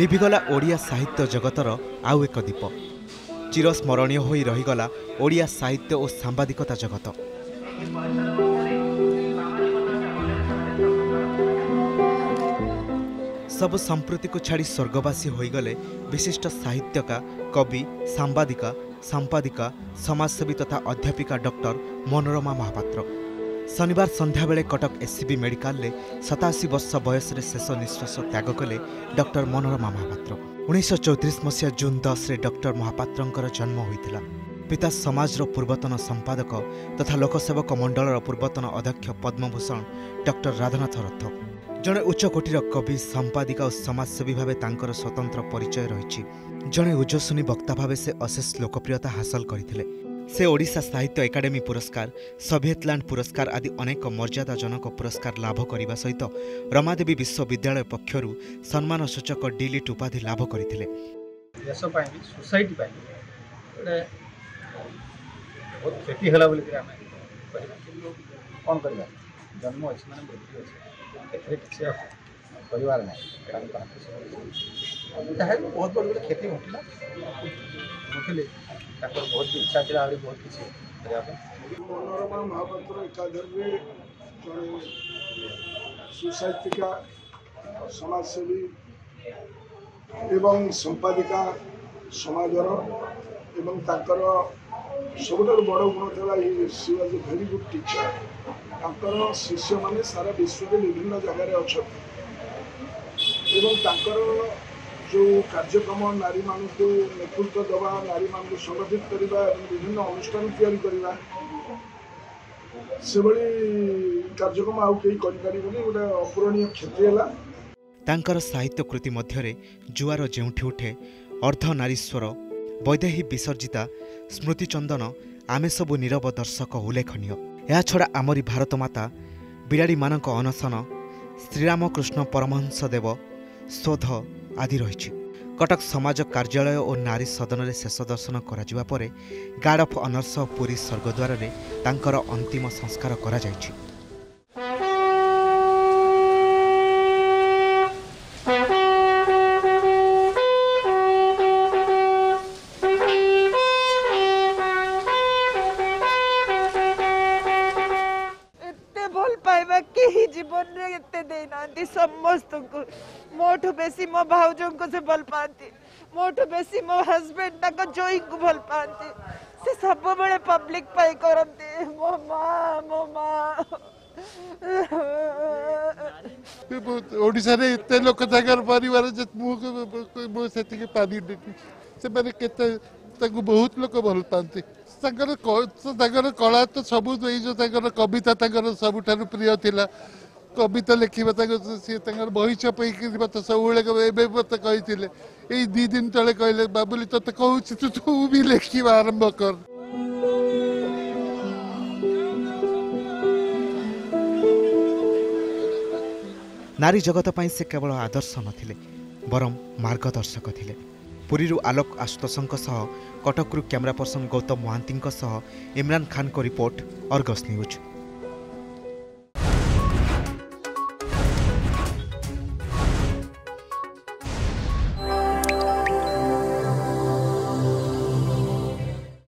ଲିଭିଗଲା ଓଡ଼ିଆ ସାହିତ୍ୟ ଜଗତର ଆଉ ଏକ ଦୀପ। ଚିରସ୍ମରଣୀୟ ହୋଇ ରହିଗଲା ଓଡ଼ିଆ ସାହିତ୍ୟ ଓ ସାମ୍ବାଦିକତା ଜଗତ। ସବୁ ସମ୍ପ୍ରତିକୁ ଛାଡ଼ି ସ୍ୱର୍ଗବାସୀ ହୋଇଗଲେ ବିଶିଷ୍ଟ ସାହିତ୍ୟକା, କବି, ସାମ୍ବାଦିକା, ସମ୍ପାଦିକା, ସମାଜସେବୀ ତଥା ଅଧ୍ୟାପିକା ଡକ୍ଟର ମନୋରମା ମହାପାତ୍ର। ଶନିବାର ସନ୍ଧ୍ୟାବେଳେ କଟକ ଏସ୍ସିବି ମେଡିକାଲରେ 87 ବର୍ଷ ବୟସରେ ଶେଷ ନିଶ୍ୱାସ ତ୍ୟାଗ କଲେ ଡକ୍ଟର ମନୋରମା ମହାପାତ୍ର। 1934 ମସିହା ଜୁନ୍ 10ରେ ଡକ୍ଟର ମହାପାତ୍ରଙ୍କର ଜନ୍ମ ହୋଇଥିଲା। ପିତା ସମାଜର ପୂର୍ବତନ ସମ୍ପାଦକ ତଥା ଲୋକସେବକ ମଣ୍ଡଳର ପୂର୍ବତନ ଅଧ୍ୟକ୍ଷ ପଦ୍ମଭୂଷଣ ଡକ୍ଟର ରାଧାନାଥ ରଥ। ଜଣେ ଉଚ୍ଚକୋଟୀର କବି, ସମ୍ପାଦିକା ଓ ସମାଜସେବୀ ଭାବେ ତାଙ୍କର ସ୍ୱତନ୍ତ୍ର ପରିଚୟ ରହିଛି। ଜଣେ ଉଜସ୍ୱିନୀ ବକ୍ତା ଭାବେ ସେ ଅଶେଷ ଲୋକପ୍ରିୟତା ହାସଲ କରିଥିଲେ। ସେ ଓଡ଼ିଶା ସାହିତ୍ୟ ଏକାଡେମୀ ପୁରସ୍କାର, ସୋଭିଏତଲ୍ୟାଣ୍ଡ ପୁରସ୍କାର ଆଦି ଅନେକ ମର୍ଯ୍ୟାଦାଜନକ ପୁରସ୍କାର ଲାଭ କରିବା ସହିତ ରମାଦେବୀ ବିଶ୍ୱବିଦ୍ୟାଳୟ ପକ୍ଷରୁ ସମ୍ମାନସୂଚକ ଡିଲିଟ୍ ଉପାଧି ଲାଭ କରିଥିଲେ। ଦେଶ ପାଇଁ ବି ସୋସାଇଟି ପାଇଁ ଗୋଟେ ବହୁତ କ୍ଷତି ହେଲା ବୋଲି ଆମେ କହିବା, କିନ୍ତୁ କ'ଣ କରିବା, ଜନ୍ମ ଅଛି ମାନେ ମୃତ୍ୟୁ ଅଛି, ଏଥିରେ କିଛି କରିବାର ନାହିଁ। ଯାହା ବହୁତ ବଡ଼ ଗୋଟେ କ୍ଷତି ଘଟିଲା, ଘଟିଲେ ତାଙ୍କର ବହୁତ ଇଚ୍ଛା ଥିଲା ଆହୁରି ବହୁତ କିଛି କରିବା ପାଇଁ। ମନୋରମା ମହାପାତ୍ର ଏକାଧାରରେ ଜଣେ ସୁସାହିତ୍ୟିକା, ସମାଜସେବୀ ଏବଂ ସମ୍ପାଦିକା ସମାଜର, ଏବଂ ତାଙ୍କର ସବୁଠାରୁ ବଡ଼ ଗୁଣ ଥିଲା she was a very good teacher. ତାଙ୍କର ଶିଷ୍ୟମାନେ ସାରା ବିଶ୍ୱରେ ବିଭିନ୍ନ ଜାଗାରେ ଅଛନ୍ତି ଏବଂ ତାଙ୍କର ଯେଉଁ କାର୍ଯ୍ୟକ୍ରମ ନାରୀମାନଙ୍କୁ ନେତୃତ୍ୱ ଦେବା, ନାରୀମାନଙ୍କୁ ସଂଗଠିତ କରିବା ଏବଂ ବିଭିନ୍ନ ଅନୁଷ୍ଠାନ ତିଆରି କରିବା, ସେଭଳି କାର୍ଯ୍ୟକ୍ରମ ଆଉ କେହି କରିପାରିବେନି। ଗୋଟେ ଅପୂରଣୀୟ କ୍ଷତି ହେଲା। ତାଙ୍କର ସାହିତ୍ୟ କୃତି ମଧ୍ୟରେ ଜୁଆର ଯେଉଁଠି ଉଠେ, ଅର୍ଦ୍ଧନାରୀଶ୍ୱର, ବୈଦେହୀ ବିସର୍ଜିତା, ସ୍ମୃତିଚନ୍ଦନ, ଆମେ ସବୁ ନୀରବ ଦର୍ଶକ ଉଲ୍ଲେଖନୀୟ। ଏହାଛଡ଼ା ଆମରି ଭାରତ ମାତା, ବିରାଡ଼ିମାନଙ୍କ ଅନଶନ, ଶ୍ରୀରାମକୃଷ୍ଣ ପରମହଂସ ଦେବ, ଶୋଧ ଆଦି ରହିଛି। କଟକ ସମାଜ କାର୍ଯ୍ୟାଳୟ ଓ ନାରୀ ସଦନରେ ଶେଷ ଦର୍ଶନ କରାଯିବା ପରେ ଗାର୍ଡ ଅଫ୍ ଅନର୍ସ ପୁରୀ ସ୍ୱର୍ଗଦ୍ୱାରରେ ତାଙ୍କର ଅନ୍ତିମ ସଂସ୍କାର କରାଯାଇଛି। जीवन रे एते देना समस्त को मोठू बेसी मो भाउजों को से भल पाती, मोठू बेसी मो हस्बैंड तक जोई को भल पाती। से सब बड़े पब्लिक पाई करते मो मां ओडिसा रे एते लोक जागर परिवार जे मो सेति के पानी से माने केते ताको बहुत लोक भल पाती। ताकर कला तो सब जो कविता सबुठार प्रिय थिला। कविता लिखा बही छपे तो सब मत कही 2 दिन तले कहले बाबुली ते कहूँ तू भी लिखा आरंभ कर। नारी जगत पाई से केवल आदर्श नथिले बरम मार्गदर्शक थिले। पुरीरू आलोक आशुतोषों सह, कटकरू कैमरा पर्सन गौतम महांती इमरान खान को रिपोर्ट, अर्गस न्यूज।